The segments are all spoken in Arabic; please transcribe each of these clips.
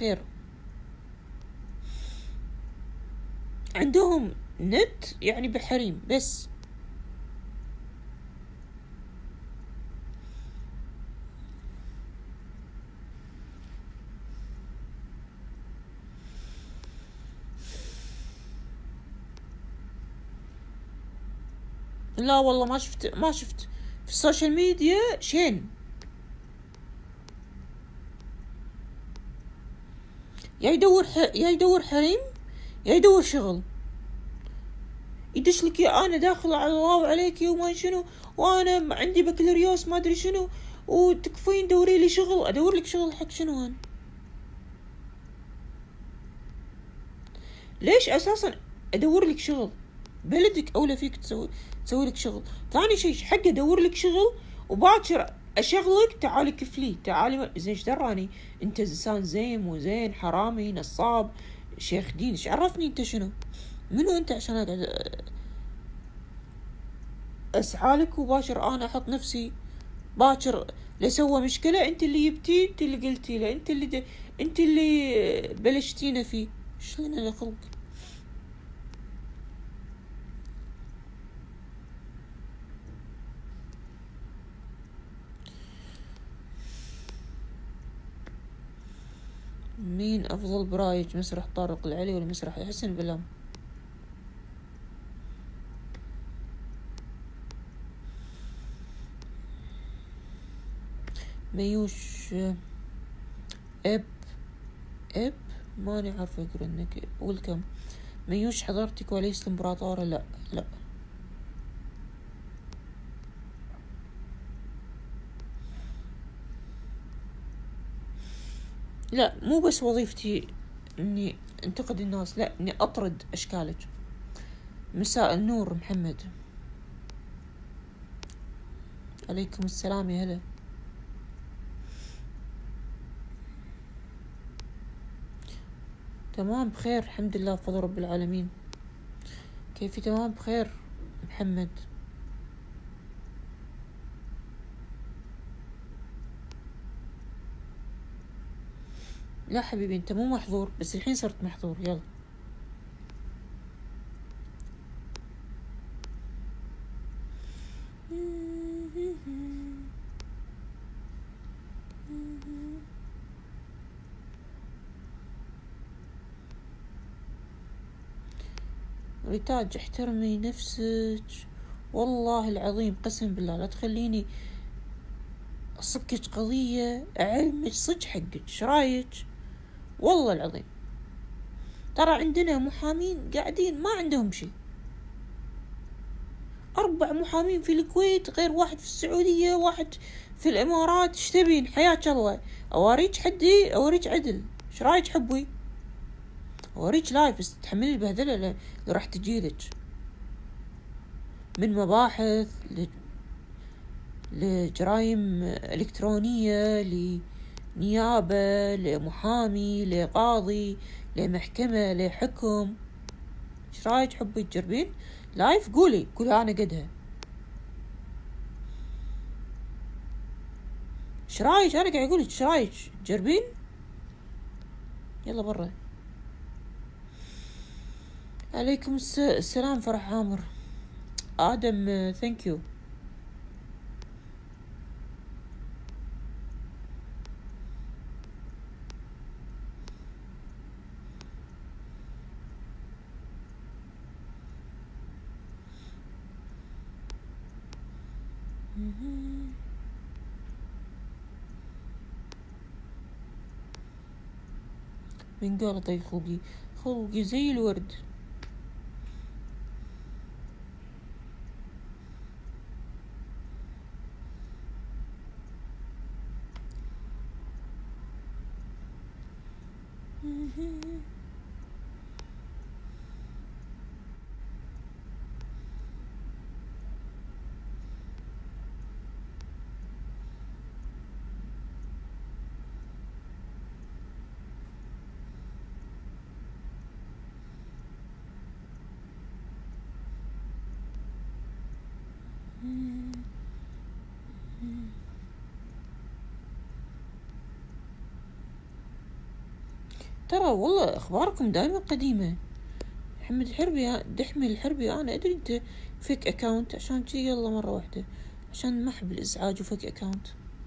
بخير. عندهم نت يعني بحريم بس. لا والله ما شفت في السوشيال ميديا شين. يا يدور حريم، يا يدور شغل. يدش لك يا انا داخل على الله عليك وما شنو، وانا عندي بكالوريوس ما ادري شنو، وتكفين دوري لي شغل. ادور لك شغل حق شنو انا؟ ليش اساسا ادور لك شغل؟ بلدك اولى فيك تسوي لك شغل. ثاني شيء حق ادور لك شغل وباكر اشغلك. تعالي كفلي، تعالي زين. ايش دراني انت انسان زين مو زين، حرامي نصاب شيخ دين؟ ايش عرفني انت شنو منو انت عشان اقعد اسعالك وباشر انا احط نفسي باكر لسوى مشكلة؟ انت اللي جبتيه، انت اللي قلتي له، انت اللي بلشتينا فيه. شلون انا خلق؟ مين افضل برايج، مسرح طارق العلي ولا مسرح حسن بلام؟ ميوش اب ماني عارفة اقرا انك ويلكم. ميوش حضرتك وليس الامبراطورة؟ لا لا، مو بس وظيفتي اني انتقد الناس، لا اني اطرد اشكالك. مساء النور محمد. عليكم السلام يا هلا. تمام بخير الحمد لله بفضل رب العالمين. كيفي؟ تمام بخير محمد. لا حبيبي انت مو محظور، بس الحين صرت محظور. يلا ريتاج احترمي نفسك. والله العظيم قسم بالله لا تخليني اصكك قضية اعلمك صج حقك. شرايك؟ والله العظيم ترى عندنا محامين قاعدين ما عندهم شي. 4 محامين في الكويت، غير واحد في السعودية، واحد في الامارات. ايش تبين؟ حياك الله. اوريك حدي، اوريك عدل. ايش رايك حبوي؟ اوريك لايف بس تحملي البهدلة اللي راح تجيلك من مباحث لجرائم الكترونية، لنيابة، لمحامي، لقاضي، لمحكمة، لحكم. ايش رايك حبي تجربين لايف؟ قولي انا قدها. ايش رايك؟ انا قاعد اقولك ايش رايك تجربين؟ يلا برا. عليكم السلام فرح عامر. ادم ثانك يو. من قال طيب خلقي زي الورد. ترى والله اخباركم دائما قديمة. محمد الحربي دحمي الحربي، انا ادري انت فيك اكاونت، عشان شي يلا مرة واحدة، عشان ما احب الازعاج وفيك اكاونت.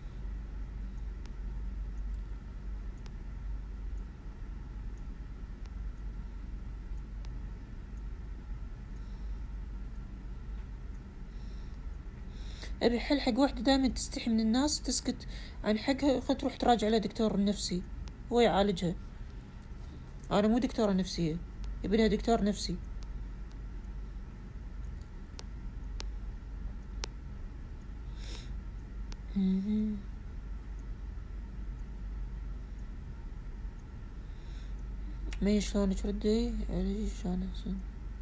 ابي حل حق واحدة دائما تستحي من الناس تسكت عن حقها، خد تروح تراجع على دكتور نفسي هو يعالجها. انا مو دكتورة نفسية، يبي لها دكتور نفسي. ما شلون تردي علي شلون احسن.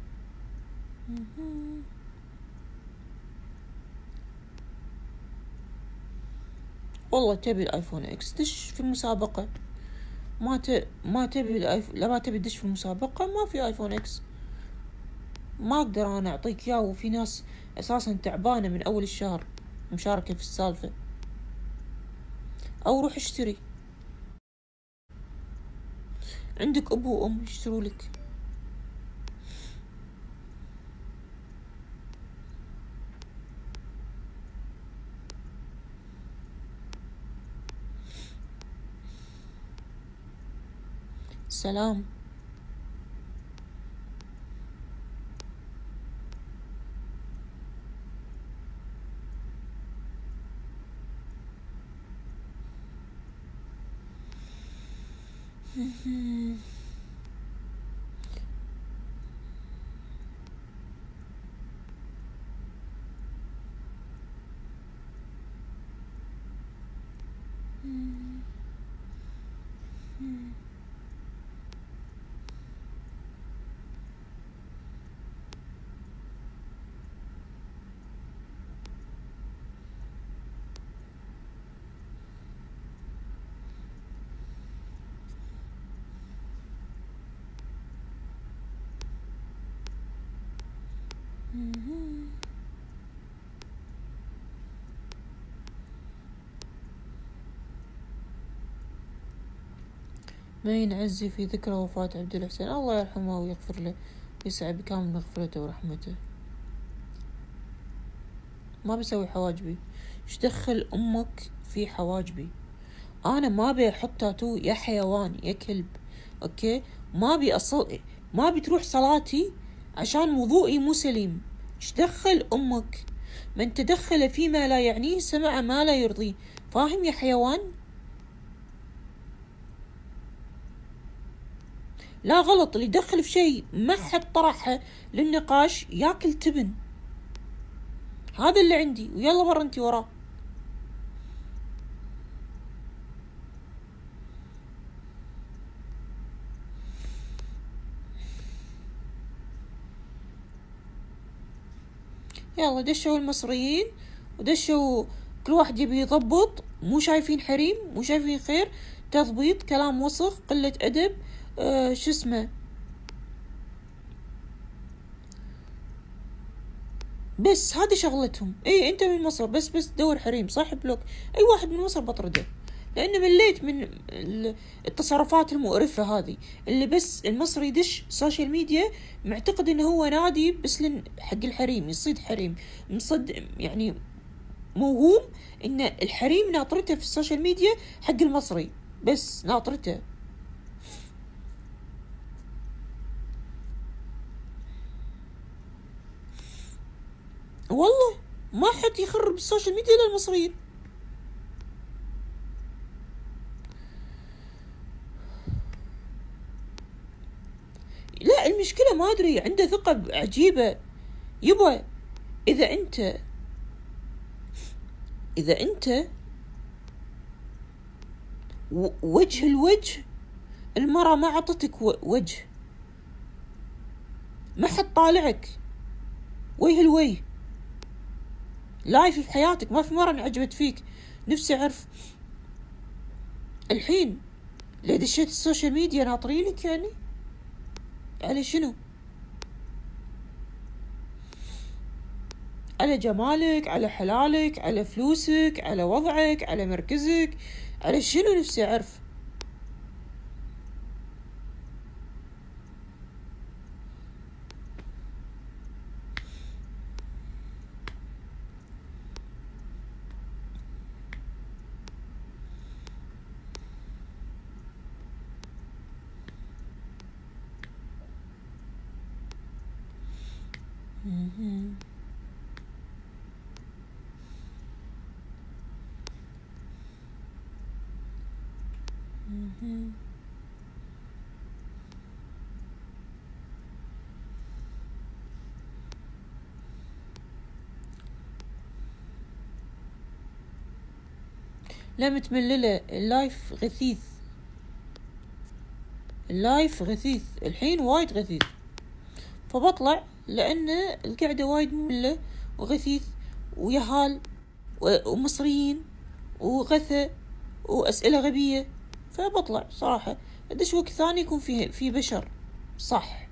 والله تبي الايفون اكس دش في المسابقة، ما تبي الايفون، لا ما تبي تدش في المسابقة، ما في ايفون اكس، ما اقدر انا اعطيك اياه، وفي ناس اساسا تعبانة من اول الشهر مشاركة في السالفة. او روح اشتري، عندك ابو وام يشتروا لك. سلام. ما ينعزي في ذكرى وفاة عبد الحسين، الله يرحمه ويغفر له، يسعى بكامل مغفرته ورحمته. ما بسوي حواجبي، ايش دخل امك في حواجبي؟ انا ما ابي احط تاتو يا حيوان يا كلب، اوكي؟ ما ابي تروح صلاتي عشان وضوئي مو سليم. ايش دخل امك؟ من تدخل فيما لا يعنيه سمع ما لا يرضيه، فاهم يا حيوان؟ لا غلط، اللي يدخل في شيء ما حد طرحه للنقاش ياكل تبن. هذا اللي عندي، ويلا برا انتي وراه. يلا دشوا المصريين ودشوا، كل واحد يبي يضبط، مو شايفين حريم، مو شايفين خير، تضبيط، كلام وسخ، قلة أدب، شو اسمه، بس هذه شغلتهم. اي انت من مصر بس تدور حريم صح بلوك، اي واحد من مصر بطرده، لأن مليت من التصرفات المقرفة هذه، اللي بس المصري يدش سوشيال ميديا معتقد انه هو نادي بس حق الحريم، يصيد حريم، مصد يعني موهوم ان الحريم ناطرته في السوشيال ميديا حق المصري بس ناطرته. والله ما حد يخرب السوشيال ميديا الا المصريين. لا المشكلة ما ادري، عنده ثقة عجيبة يبا. اذا انت وجه الوجه، المرأة ما عطتك وجه، ما حد طالعك وجه الوجه لايف في حياتك، ما في مرة انعجبت فيك. نفسي اعرف الحين ليه دشيت السوشيال ميديا ناطرينك يعني على شنو؟ على جمالك، على حلالك، على فلوسك، على وضعك، على مركزك، على شنو؟ نفسي اعرف. لا متمللة، اللايف غثيث، اللايف غثيث الحين وايد غثيث، فبطلع لأن القعدة وايد مملة وغثيث ويهال ومصريين وغثى وأسئلة غبية، فبطلع صراحة أدش وقت ثاني يكون فيه بشر صح.